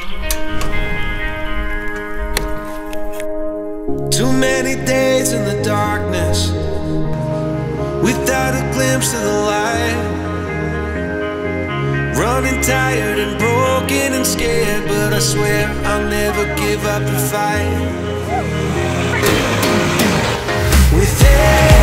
Too many days in the darkness without a glimpse of the light. Running tired and broken and scared, but I swear I'll never give up the fight. With